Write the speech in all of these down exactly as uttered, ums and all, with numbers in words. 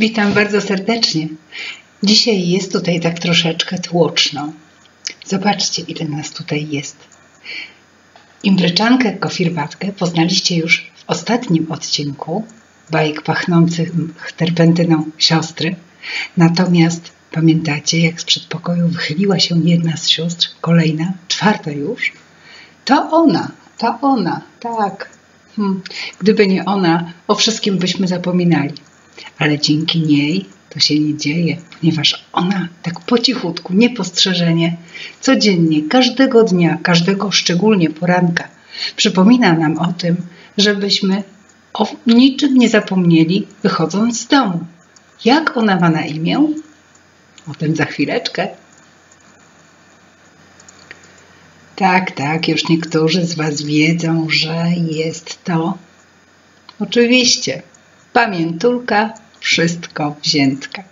Witam bardzo serdecznie. Dzisiaj jest tutaj tak troszeczkę tłoczno. Zobaczcie, ile nas tutaj jest. Imbryczankę Kofirwatkę poznaliście już w ostatnim odcinku bajek pachnących terpentyną siostry. Natomiast pamiętacie, jak z przedpokoju wychyliła się jedna z sióstr, kolejna, czwarta już? To ona, to ona, tak. Hmm. Gdyby nie ona, o wszystkim byśmy zapominali. Ale dzięki niej to się nie dzieje, ponieważ ona tak po cichutku, niepostrzeżenie, codziennie, każdego dnia, każdego szczególnie poranka przypomina nam o tym, żebyśmy o niczym nie zapomnieli, wychodząc z domu. Jak ona ma na imię? O tym za chwileczkę. Tak, tak, już niektórzy z Was wiedzą, że jest to oczywiście pamiętulka Wszystko Wziętka.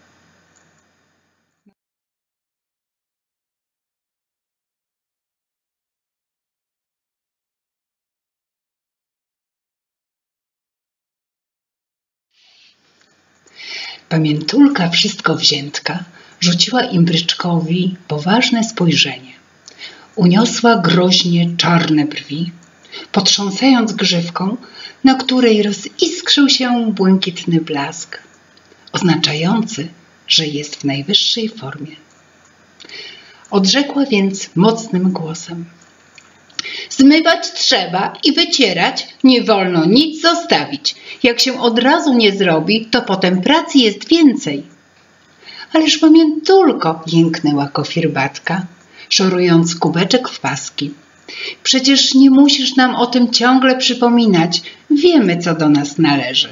Pamiętulka Wszystko Wziętka rzuciła Imbryczkowi poważne spojrzenie. Uniosła groźnie czarne brwi, potrząsając grzywką, na której roziskrzył się błękitny blask, oznaczający, że jest w najwyższej formie. Odrzekła więc mocnym głosem: zmywać trzeba i wycierać, nie wolno nic zostawić. Jak się od razu nie zrobi, to potem pracy jest więcej. Ależ pamiętulko, jęknęła Kofirwatka, szorując kubeczek w paski. Przecież nie musisz nam o tym ciągle przypominać. Wiemy, co do nas należy.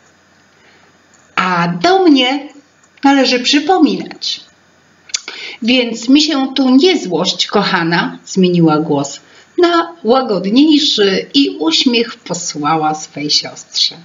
A do mnie należy przypominać. Więc mi się tu nie złość, kochana, zmieniła głos na łagodniejszy i uśmiech posłała swej siostrze.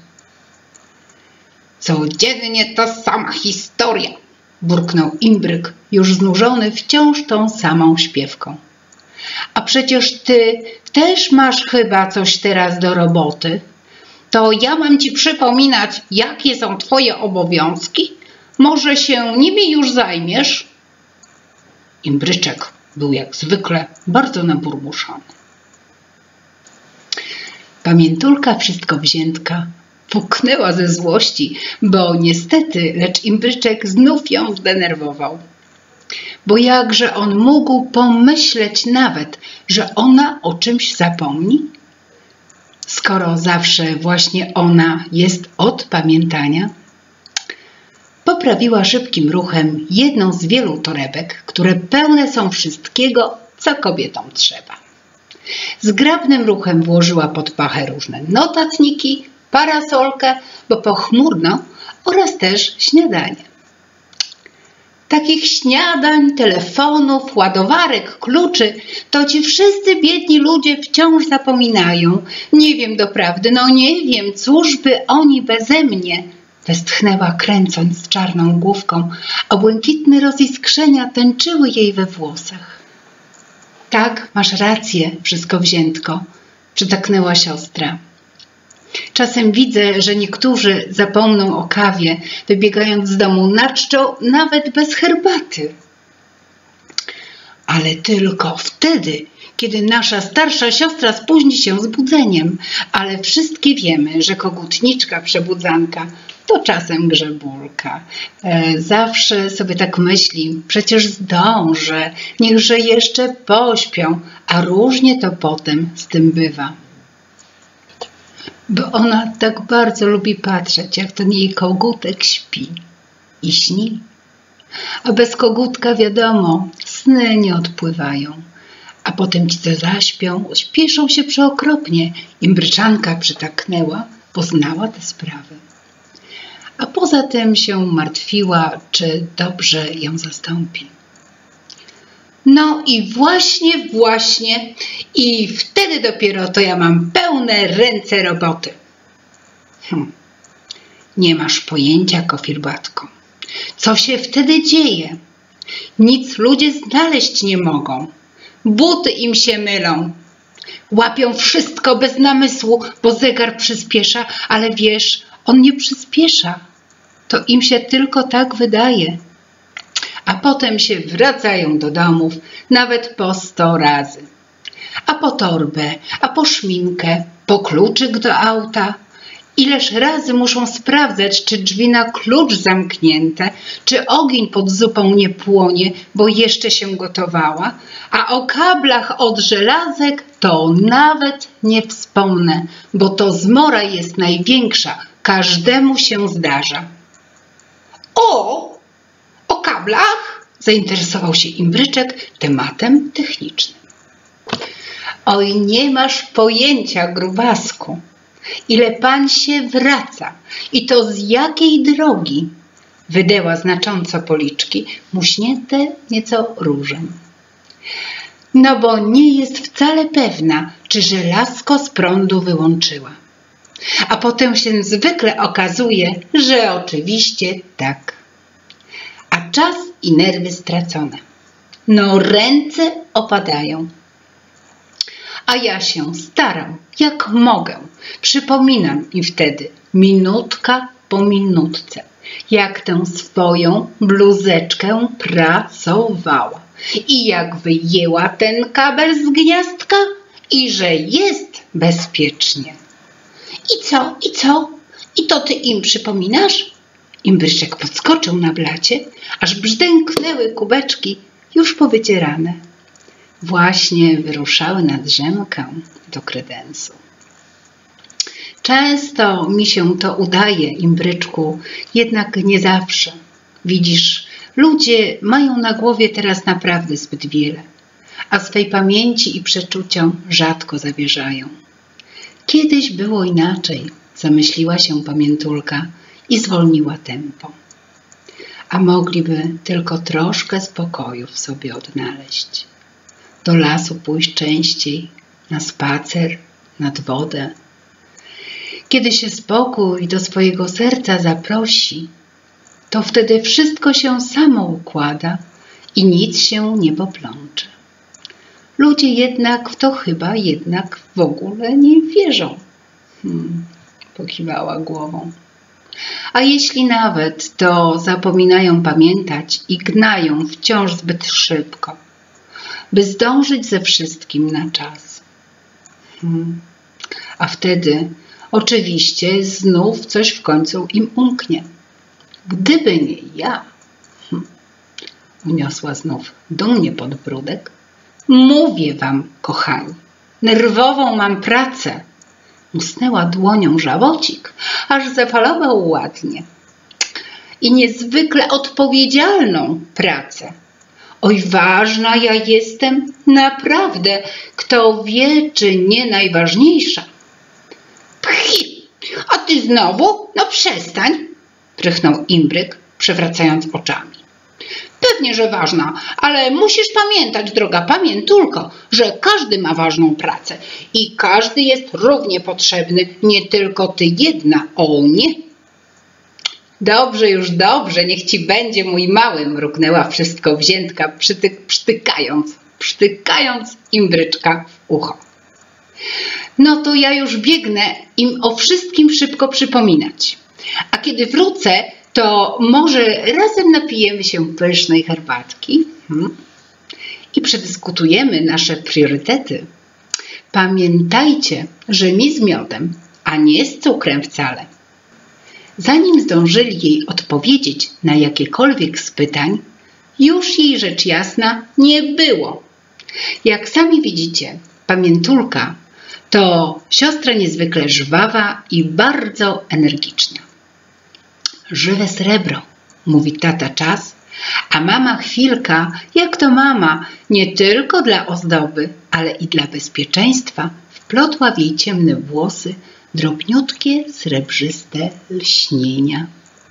Codziennie ta sama historia, burknął Imbryk, już znużony wciąż tą samą śpiewką. A przecież ty też masz chyba coś teraz do roboty. To ja mam ci przypominać, jakie są twoje obowiązki? Może się nimi już zajmiesz? Imbryczek był jak zwykle bardzo naburmuszony. Pamiętulka Wszystko Wziętka puknęła ze złości, bo niestety, lecz Imbryczek znów ją zdenerwował. Bo jakże on mógł pomyśleć nawet, że ona o czymś zapomni? Skoro zawsze właśnie ona jest od pamiętania. Poprawiła szybkim ruchem jedną z wielu torebek, które pełne są wszystkiego, co kobietom trzeba. Zgrabnym ruchem włożyła pod pachę różne notatniki, parasolkę, bo pochmurno, oraz też śniadanie. Takich śniadań, telefonów, ładowarek, kluczy to ci wszyscy biedni ludzie wciąż zapominają. Nie wiem doprawdy, no nie wiem, cóż by oni beze mnie, westchnęła kręcąc czarną główką, a błękitne roziskrzenia tęczyły jej we włosach. Tak, masz rację, Wszystko Wziętko, przytaknęła siostra. Czasem widzę, że niektórzy zapomną o kawie, wybiegając z domu na czczo, nawet bez herbaty. Ale tylko wtedy, kiedy nasza starsza siostra spóźni się z budzeniem. Ale wszystkie wiemy, że kogutniczka przebudzanka to czasem grzebulka. E, zawsze sobie tak myśli, przecież zdążę, niechże jeszcze pośpią, a różnie to potem z tym bywa. Bo ona tak bardzo lubi patrzeć, jak ten jej kogutek śpi i śni. A bez kogutka, wiadomo, sny nie odpływają. A potem ci, co zaśpią, śpieszą się przeokropnie. Imbryczanka przytaknęła, poznała tę sprawę. A poza tym się martwiła, czy dobrze ją zastąpi. No i właśnie, właśnie i wtedy dopiero to ja mam pełne ręce roboty. Hm. Nie masz pojęcia, Kofirwatko. Co się wtedy dzieje? Nic ludzie znaleźć nie mogą. Buty im się mylą. Łapią wszystko bez namysłu, bo zegar przyspiesza, ale wiesz, on nie przyspiesza. to im się tylko tak wydaje. A potem się wracają do domów nawet po sto razy. A po torbę, a po szminkę, po kluczyk do auta. Ileż razy muszą sprawdzać, czy drzwi na klucz zamknięte, czy ogień pod zupą nie płonie, bo jeszcze się gotowała, a o kablach od żelazek to nawet nie wspomnę, bo to zmora jest największa, każdemu się zdarza. O, o kablach? Zainteresował się Imbryczek tematem technicznym. Oj, nie masz pojęcia, grubasku, ile pan się wraca i to z jakiej drogi? Wydeła znacząco policzki, muśnięte nieco różem. No bo nie jest wcale pewna, czy żelazko z prądu wyłączyła. A potem się zwykle okazuje, że oczywiście tak. A czas i nerwy stracone. No ręce opadają. A ja się staram, jak mogę. Przypominam im wtedy, minutka po minutce, jak tę swoją bluzeczkę pracowała i jak wyjęła ten kabel z gniazdka i że jest bezpiecznie. I co, i co? I to ty im przypominasz? Imbryczek podskoczył na blacie, aż brzdęknęły kubeczki już powycierane. Właśnie wyruszały na drzemkę do kredensu. Często mi się to udaje, Imbryczku, jednak nie zawsze. Widzisz, ludzie mają na głowie teraz naprawdę zbyt wiele, a swej pamięci i przeczuciom rzadko zawierzają. Kiedyś było inaczej, zamyśliła się pamiętulka i zwolniła tempo. A mogliby tylko troszkę spokoju w sobie odnaleźć. Do lasu pójść częściej, na spacer, nad wodę. Kiedy się spokój do swojego serca zaprosi, to wtedy wszystko się samo układa i nic się nie poplącze. Ludzie jednak w to chyba jednak w ogóle nie wierzą. Hmm, pokiwała głową. A jeśli nawet, to zapominają pamiętać i gnają wciąż zbyt szybko, by zdążyć ze wszystkim na czas. Hmm. A wtedy oczywiście znów coś w końcu im umknie. Gdyby nie ja, hmm, uniosła znów dumnie podbródek, mówię wam, kochani, nerwową mam pracę. Musnęła dłonią żałocik, aż zafalował ładnie. I niezwykle odpowiedzialną pracę. Oj, ważna ja jestem, naprawdę, kto wie, czy nie najważniejsza. Pchi, a ty znowu? No przestań, prychnął Imbryk, przewracając oczami. Pewnie, że ważna, ale musisz pamiętać, droga pamiętulko, że każdy ma ważną pracę i każdy jest równie potrzebny, nie tylko ty jedna, o nie. Dobrze, już dobrze, niech ci będzie, mój mały, mruknęła wszystko wziętka, przytyk, przytykając, przytykając Imbryczka w ucho. No to ja już biegnę im o wszystkim szybko przypominać. A kiedy wrócę, to może razem napijemy się pysznej herbatki hmm? i przedyskutujemy nasze priorytety. Pamiętajcie, że mi z miodem, a nie z cukrem wcale. Zanim zdążyli jej odpowiedzieć na jakiekolwiek z pytań, już jej rzecz jasna nie było. Jak sami widzicie, pamiętulka to siostra niezwykle żwawa i bardzo energiczna. Żywe srebro, mówi tata Czas, a mama Chwilka, jak to mama, nie tylko dla ozdoby, ale i dla bezpieczeństwa, wplotła w jej ciemne włosy drobniutkie, srebrzyste lśnienia.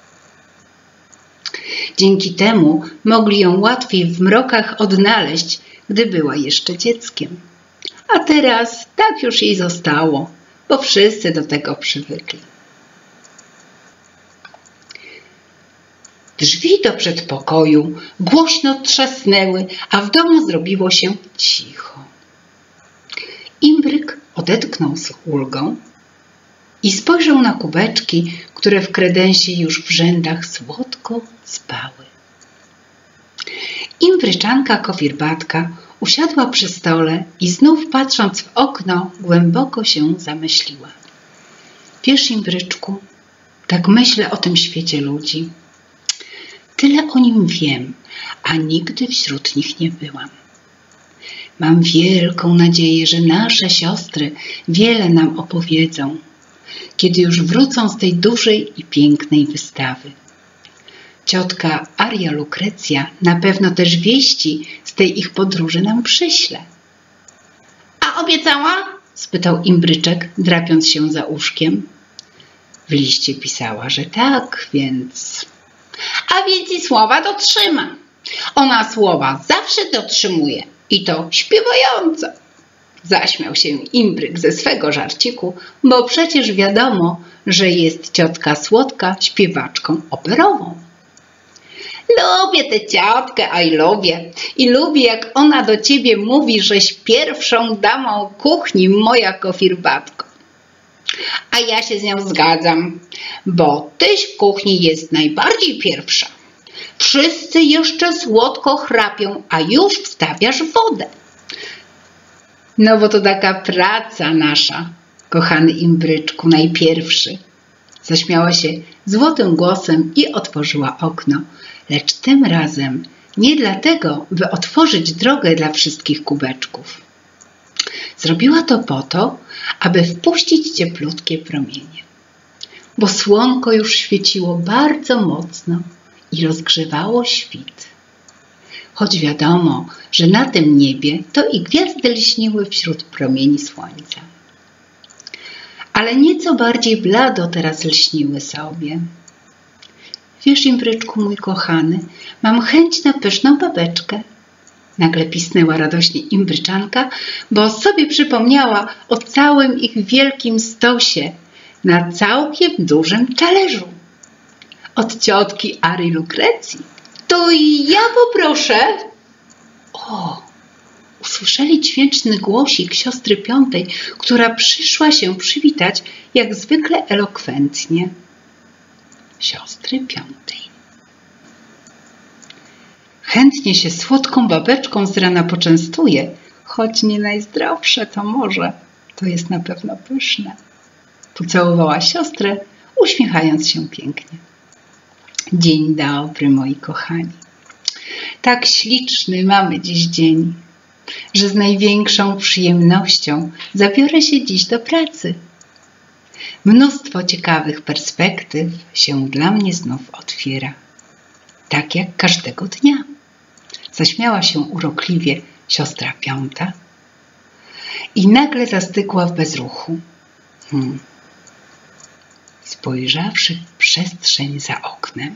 Dzięki temu mogli ją łatwiej w mrokach odnaleźć, gdy była jeszcze dzieckiem. A teraz tak już jej zostało, bo wszyscy do tego przywykli. Drzwi do przedpokoju głośno trzasnęły, a w domu zrobiło się cicho. Imbryk odetchnął z ulgą i spojrzał na kubeczki, które w kredensie już w rzędach słodko spały. Imbryczanka kofirbatka usiadła przy stole i znów patrząc w okno głęboko się zamyśliła. Wiesz, Imbryczku, tak myślę o tym świecie ludzi. Tyle o nim wiem, a nigdy wśród nich nie byłam. Mam wielką nadzieję, że nasze siostry wiele nam opowiedzą, kiedy już wrócą z tej dużej i pięknej wystawy. Ciotka Aria Lukrecja na pewno też wieści z tej ich podróży nam przyśle. A obiecała? Spytał Imbryczek, drapiąc się za uszkiem. W liście pisała, że tak, więc... A więc i słowa dotrzyma. Ona słowa zawsze dotrzymuje i to śpiewająco. Zaśmiał się Imbryk ze swego żarciku, bo przecież wiadomo, że jest ciotka Słodka śpiewaczką operową. Lubię tę ciotkę, a i lubię. I lubię, jak ona do ciebie mówi, żeś pierwszą damą kuchni, moja kofirbatko. A ja się z nią zgadzam, bo tyś w kuchni jest najbardziej pierwsza. Wszyscy jeszcze słodko chrapią, a już wstawiasz wodę. No bo to taka praca nasza, kochany Imbryczku, najpierwszy. Zaśmiała się złotym głosem i otworzyła okno, lecz tym razem nie dlatego, by otworzyć drogę dla wszystkich kubeczków. Zrobiła to po to, aby wpuścić cieplutkie promienie, bo słonko już świeciło bardzo mocno i rozgrzewało świt. Choć wiadomo, że na tym niebie to i gwiazdy lśniły wśród promieni słońca. Ale nieco bardziej blado teraz lśniły sobie. Wiesz, Imbryczku, mój kochany, mam chęć na pyszną babeczkę. Nagle pisnęła radośnie Imbryczanka, bo sobie przypomniała o całym ich wielkim stosie na całkiem dużym talerzu. Od ciotki Arii Lukrecji. To i ja poproszę. O, usłyszeli dźwięczny głosik siostry piątej, która przyszła się przywitać jak zwykle elokwentnie. Siostry piątej. Chętnie się słodką babeczką z rana poczęstuje, choć nie najzdrowsze to może, to jest na pewno pyszne. Pocałowała siostrę, uśmiechając się pięknie. Dzień dobry, moi kochani. Tak śliczny mamy dziś dzień, że z największą przyjemnością zabiorę się dziś do pracy. Mnóstwo ciekawych perspektyw się dla mnie znów otwiera, tak jak każdego dnia. Zaśmiała się urokliwie siostra piąta i nagle zastygła w bezruchu. Hmm. Spojrzawszy w przestrzeń za oknem.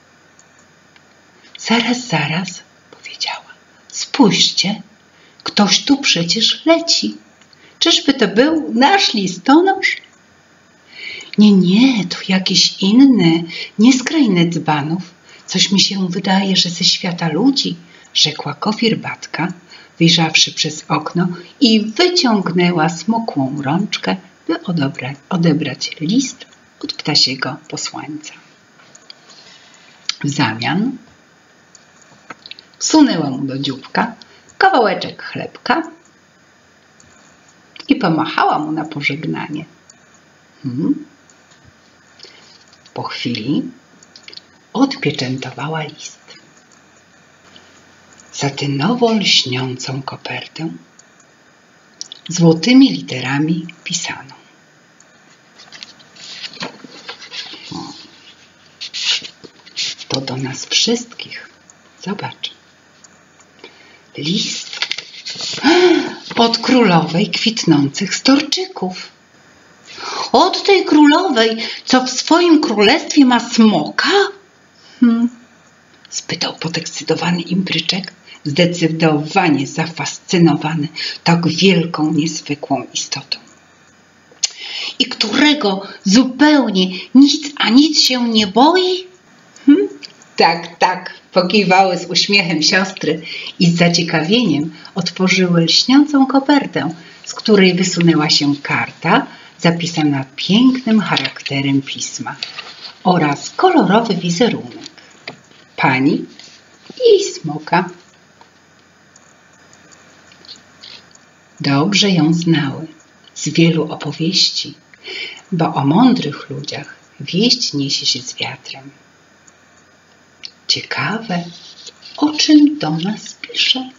Zaraz, zaraz, powiedziała. Spójrzcie, ktoś tu przecież leci. Czyżby to był nasz listonosz? Nie, nie, to jakiś inny, nieskrajny dzbanów. Coś mi się wydaje, że ze świata ludzi, rzekła kofirbatka, wyjrzawszy przez okno i wyciągnęła smukłą rączkę, by odebrać, odebrać list od ptasiego posłańca. W zamian wsunęła mu do dzióbka kawałeczek chlebka i pomachała mu na pożegnanie. Hmm. Po chwili odpieczętowała list. Satynowo lśniącą kopertę złotymi literami pisano. To do nas wszystkich. Zobacz. List od królowej kwitnących storczyków. Od tej królowej, co w swoim królestwie ma smoka? Hmm. Spytał podekscytowany Imbryczek, zdecydowanie zafascynowany tak wielką, niezwykłą istotą. I którego zupełnie nic a nic się nie boi? Hmm? Tak, tak, pokiwały z uśmiechem siostry i z zaciekawieniem otworzyły lśniącą kopertę, z której wysunęła się karta zapisana pięknym charakterem pisma oraz kolorowy wizerunek pani i smoka. Dobrze ją znały z wielu opowieści, bo o mądrych ludziach wieść niesie się z wiatrem. Ciekawe, o czym do nas pisze.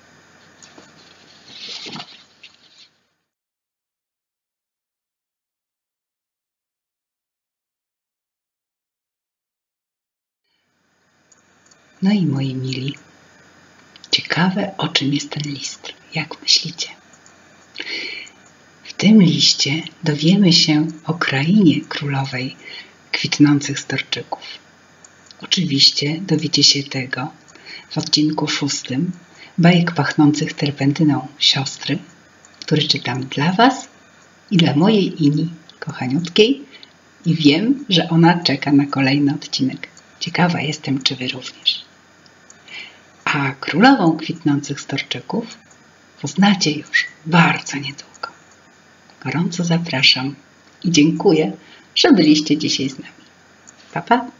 No i moi mili, ciekawe, o czym jest ten list. Jak myślicie? W tym liście dowiemy się o krainie królowej kwitnących storczyków. Oczywiście dowiecie się tego w odcinku szóstym bajek pachnących terpentyną siostry, który czytam dla Was i dla mojej Ini kochaniutkiej i wiem, że ona czeka na kolejny odcinek. Ciekawa jestem, czy Wy również. A królową kwitnących storczyków poznacie już bardzo niedługo. Gorąco zapraszam i dziękuję, że byliście dzisiaj z nami. Pa, pa!